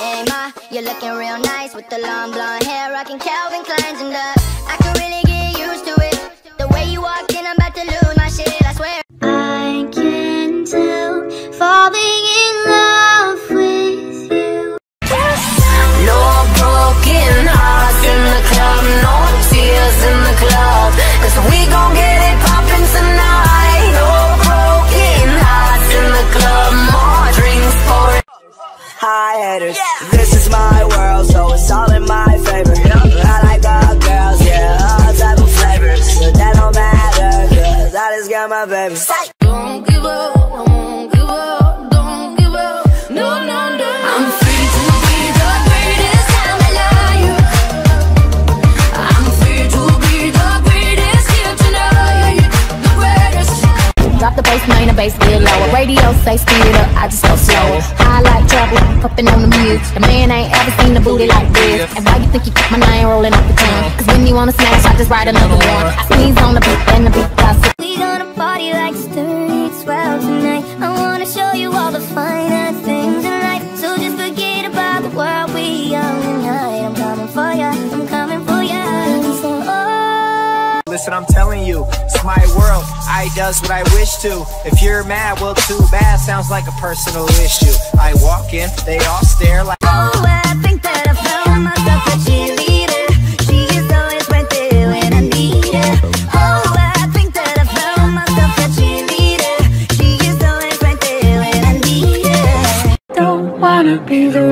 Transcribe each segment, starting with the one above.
Hey ma, you're looking real nice with the long blonde hair, rocking Calvin Kleins and I can really get used to it. The way you walk in, I'm about to lose my shit, I swear. I can tell, falling in love with you. No broken hearts in the club, no tears in the club, 'cause we gon' get it poppin' tonight. No broken hearts in the club, more drinks for it. Hi haters, this is my world, so it's all in my favor. I like all girls, yeah, all type of flavors, but that don't matter, 'cause I just got my baby. Don't give up, won't give up, don't give up, no, no, no. I'm free to be the greatest time alive. I'm free to be the greatest here tonight. The greatest. Drop the bass, main the bass get lower. Radio say speed it up, I just go slower. I like trouble, puffin' on the music. The man ain't ever seen a booty like this. And why you think you keep my name rolling off the tongue? 'Cause when you wanna smash, I just write another one. I sneeze on the beat and the beat does it. We gonna party like it's 30-12 tonight. I wanna show you all the finest things in life. So just forget about the world, we young tonight. I'm coming for ya, I'm coming for ya. So, oh. Listen, I'm telling you, it's my world, I does what I wish to. If you're mad, well too bad, sounds like a personal issue. I walk in, they all stare like, Oh, I think that I found myself a cheerleader. She is always right there when I need her. Oh, I think that I found myself a cheerleader. She is always right there when I need her. Don't wanna be the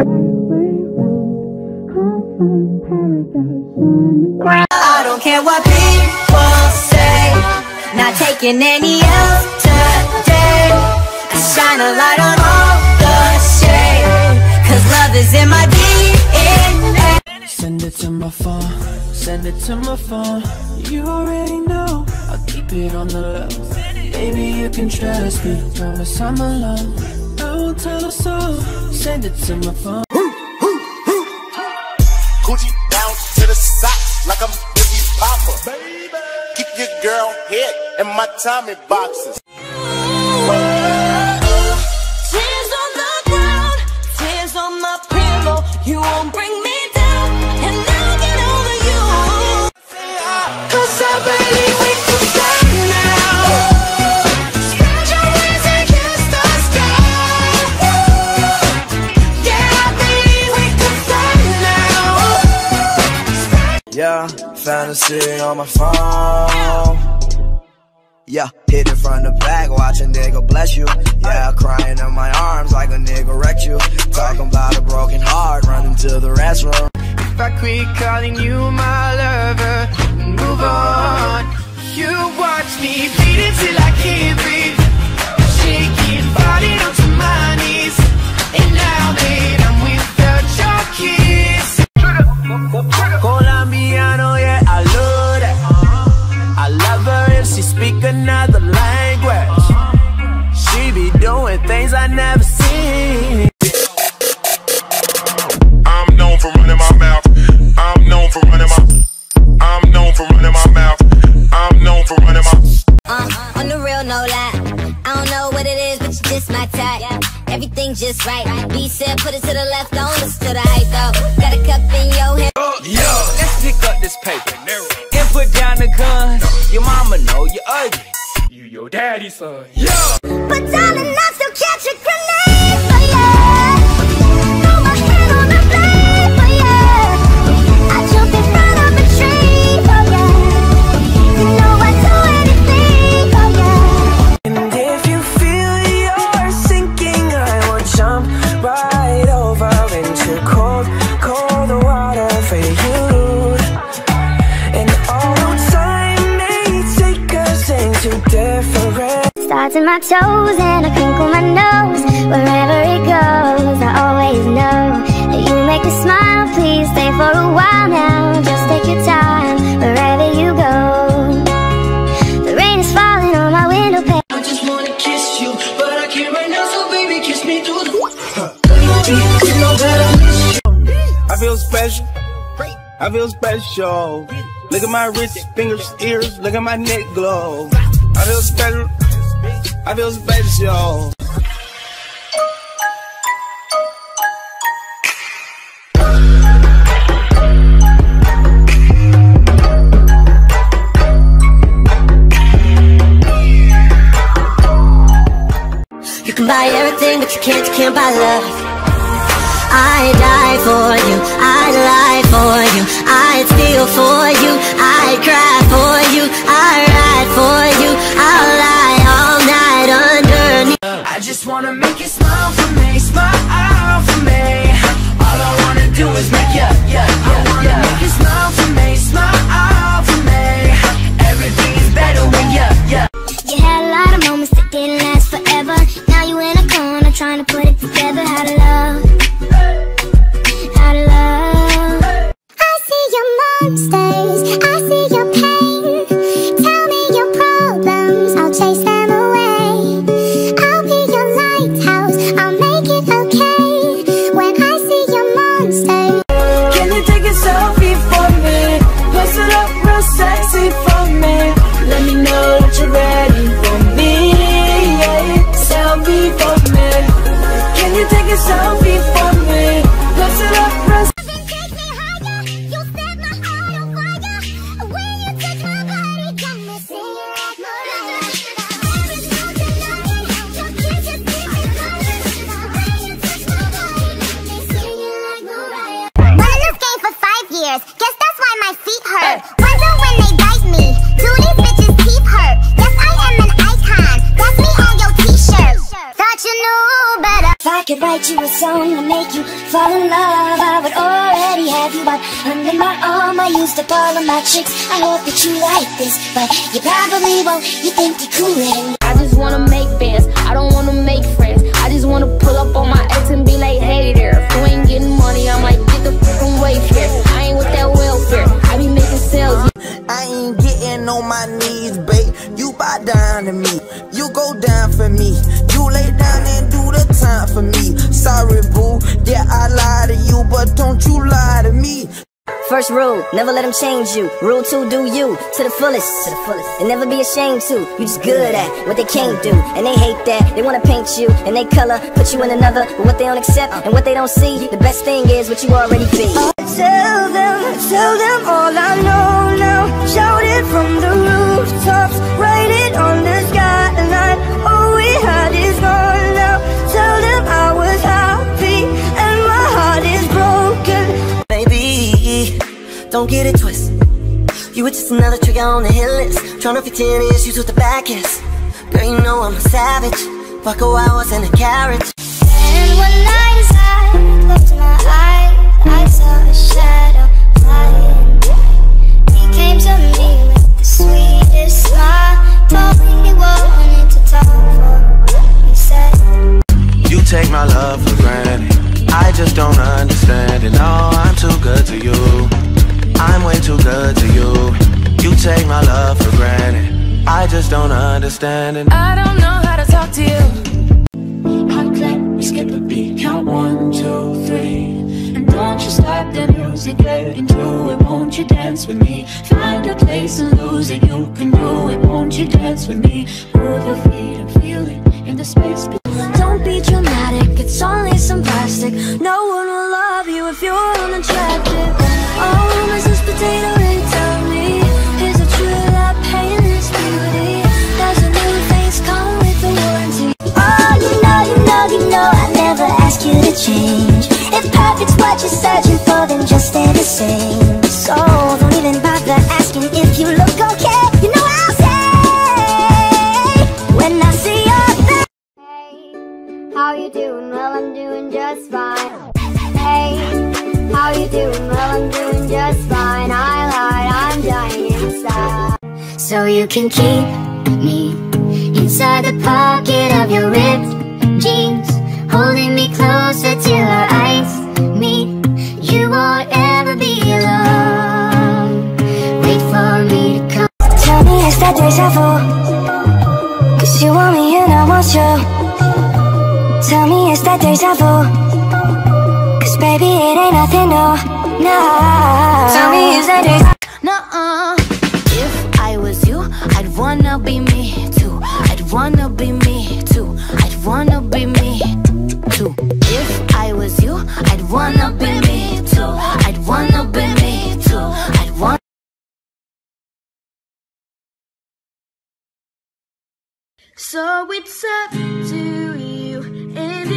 I don't care what people say, not taking any else today. I shine a light on all the shade, 'cause love is in my DNA. Send it to my phone, send it to my phone. You already know, I'll keep it on the low. Baby, you can trust me, promise I'm alone. I won't tell a soul, send it to my phone. Gucci down to the socks like I'm Biggie Papa. Baby, keep your girl head in my Tommy boxes. Tears on the ground, tears on my pillow. You won't bring me down, and I'll get over you. 'Cause I believe we can fly now. Spread your wings and kiss the sky. Yeah, I believe we can fly now. Yeah, fantasy on my phone. Yeah, hit it from the back, watch a nigga bless you. Yeah, crying in my arms like a nigga wrecked you. Talking about a broken heart, running to the restroom. if I quit calling you my lover, move on. You watch me beat it till I can't breathe, shaking, falling onto my knees. And now that I'm without your kiss, Colombiano, yeah, I love that. I love her if she speak another language. She be doing things I never seen. I'm known for running my mouth. I'm known for running my. I'm known for running my mouth. I'm known for running my. On the real, no lie. I don't know what it is, but you just my type. Everything just right. B said put it to the left, don't listen to the hype though. Got a cup in your hand. Yo, let's pick up this paper and put down the gun. Your mama know you're ugly. You your daddy's son. Yo. But darling, I still catch a grenade for ya. Throw my hand on the blade for ya. I jump in front of a tree for ya. You know I'd do anything for ya. And if you feel you're sinking, I will jump right over into cold, cold water for you. And although time may take us into different, Starts in my toes and I crinkle my nose. Wherever it goes, I always know that you make me smile. Please stay for a while now. Just take your time wherever you go. The rain is falling on my window pane. I just wanna kiss you, but I can't right now, so baby kiss me through the. You know that I miss you. I feel special. I feel special. Look at my wrist, fingers, ears. Look at my neck glow. I feel special. I feel special. everything, but you can't buy love. I'd die for you, I'd lie for you, I'd steal for you, I'd cry for you, I'd ride for you, I'll lie all night underneath. I just wanna make you smile for me, smile for me. All I wanna do is make you, I wanna make you smile for me, smile for me. Everything is better when you had a lot of moments that didn't last forever. Now you in a corner trying to put it together. How to love, how to love. I see your monsters, I see your pain. Tell me your problems, I'll chase them away. I'll be your lighthouse, I'll make it okay. When I see your monsters. Can you take a selfie for me? Post it up real sexy for me. Let me know that you're ready for me, yeah. Selfie for me. Can you take a selfie for me? Post it up real Take me higher, you set my heart on fire. When you touch my body, got me singing like Mariah. There is no denying, your kiss just keep me flying. When you touch my body, got me singing like Mariah. Been in this game for 5 years, guess that's why my feet hurt. Wonder when they bite me, do these bitches teeth hurt? Yes, I am an icon, that's me on your t-shirt. Thought you knew better. If I could write you a song to make you fall in love, I would already have you up under my arm. I used up all of my tricks, I hope that you like this, but you probably won't, you think you're cooler. I just wanna make bands, I don't wanna make friends. I just wanna pull up on my ex and be like, hey there. If you ain't getting money, I'm like, get the fucking way here. I ain't with that welfare, I be making sales. I ain't getting on my knees, babe. You bow down to me, you go down for me, you lay down and do the time for me. Sorry, boo, yeah, I lie to you, but don't you lie to me. First rule, never let them change you. Rule 2, do you to the fullest, and never be ashamed to. You just good at what they can't do, and they hate that. They wanna paint you and they color, put you in another. But what they don't accept and what they don't see, the best thing is what you already be. Tell them all I know now. Shout it from the rooftops, write it on the skyline. All we had is gone now. Tell them I was happy and my heart is broken. Baby, don't get it twisted. You were just another trigger on the hit list, trying to fit 10 issues with the back is. Girl, you know I'm a savage. Fuck a wild horse in a carriage. And one night as I closed my eyes, I saw a shadow flying. He came to me with the sweetest smile, told me he wanted to talk for what he said. You take my love for granted, I just don't understand it. No, I'm too good to you, I'm way too good to you. You take my love for granted, I just don't understand it. I don't know how to talk to you. Hot clap, we skip a beat, count 1, 2, 3. And don't you stop the music, get into it. Won't you dance with me? Find a place and lose it, you can do it. Won't you dance with me? Move your feet and feel it in the space. Don't be dramatic, it's only some plastic. No one will love you if you're unattractive. Oh, Mrs. Potato Head, tell me, is it true that pain is beauty? Does a new face come with a warranty? Oh, you know, I never ask you to change. If perfect's what you're searching for, then just stay the same. So don't even bother asking if you look okay. You know I'll say when I see your face. Hey, how you doing? Well, I'm doing just fine. Hey, how you doing? Well, I'm doing just fine. I lied, I'm dying inside. So you can keep me inside the pocket of your ripped jeans, holding me closer till our eyes meet. You won't ever be alone. Wait for me to come. Tell me it's that deja vu, 'cause you want me and I want you. Tell me it's that deja vu, 'cause baby it ain't nothing new. No. Tell me it's that deja vu. Nuh-uh. If I was you, I'd wanna be me too. I'd wanna be me too. I'd wanna be me too. If I was you, I'd wanna be me too. I'd wanna be me too. I'd wanna. So it's up to you, and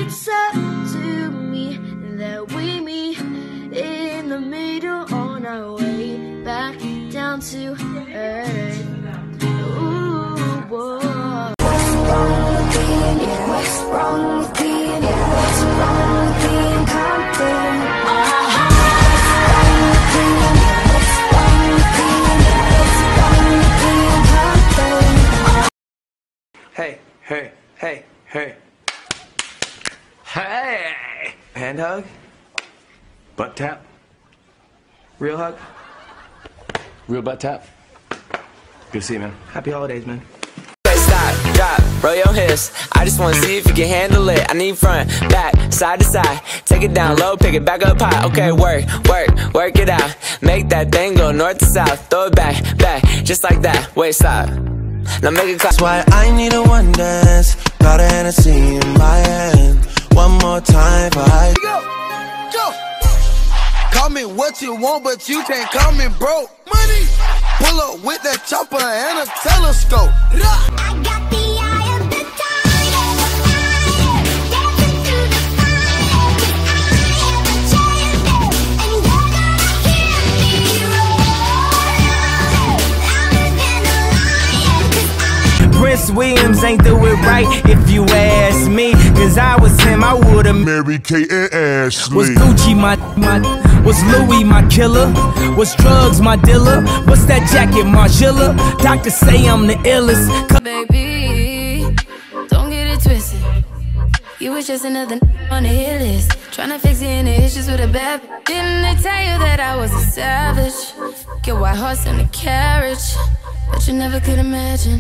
Hey! Hand hug? Butt tap? Real hug? Real butt tap? Good to see you, man. Happy holidays, man. Stop, drop, roll your hips. I just wanna see if you can handle it. I need front, back, side to side. Take it down low, pick it back up high. Okay, work it out. Make that thing go north to south. Throw it back, just like that. Wait, stop. Now make it clap. That's why I need a one dance. Got a Hennessy in my hand. One more time for I Go. Call me what you want, but you can't call me broke. Money. Pull up with that chopper and a telescope. I got the eye of the tiger, dancing through the fire. I am a champion, and you're gonna hear me roar. Louder than a lion, 'cause Prince Williams ain't do it right if you ask me. Cause I was him, I would've Mary Kate and Ashley. Was Gucci my was Louis my killer? Was drugs my dealer? What's that jacket, Margilla? Doctors say I'm the illest. Baby, don't get it twisted. You was just another on the hit list. Tryna fix any issues with a bad. Didn't they tell you that I was a savage? Get white horse in the carriage, but you never could imagine.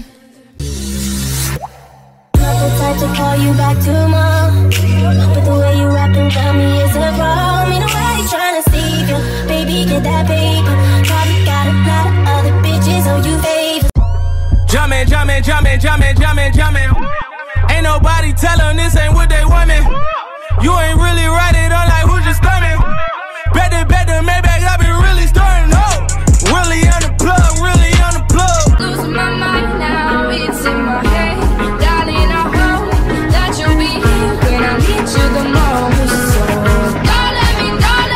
not the type to call you back tomorrow, but the way you rapping about me is a problem. Ain't nobody tryna save you, baby, get that paper. Probably got a lot of other bitches on you favors. Jumping. Ain't nobody tellin' this ain't what they want me. You ain't really right it on like who's your stomach. Better, Maybach, I been really starting up. Really on the plug. Losing my mind now, it's in my head. Darling, I hope that you'll be here when I need you the most. So don't let me down.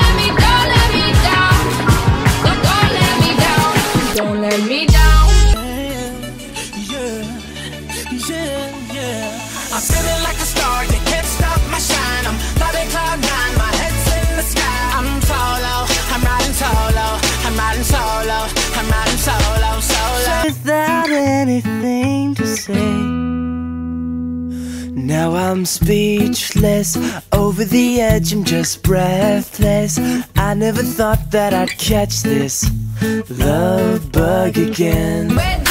Don't let me down. I'm feeling like a star, you can't stop my shine. I'm flying cloud nine, my head's in the sky. I'm riding solo. Without anything to say, now I'm speechless. Over the edge, I'm just breathless. I never thought that I'd catch this love bug again.